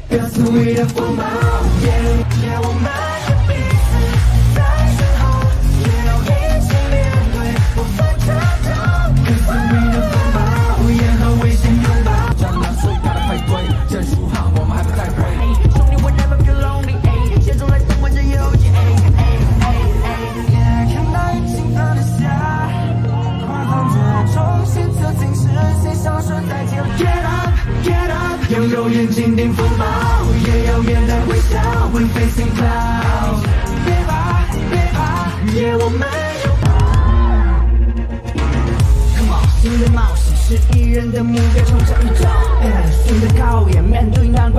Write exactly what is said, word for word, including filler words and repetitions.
歌词里的风暴，也也我们有彼此在身后，也要一起面对不分战斗。歌词里的风暴，也和危险拥抱。战狼最大的派对，结束后我们还不再回。兄弟 ，Whenever feel lonely，携手来通关这游戏。看到已经放得下，快放最终选择停止，谁想说再见 ？Get up，Get up， 用肉眼睛顶风暴，也要面带微笑 ，When facing clouds。别怕，别怕，也我们拥抱。Come on，新的冒险是艺人的目标，冲上宇宙。新的考验，面对难关。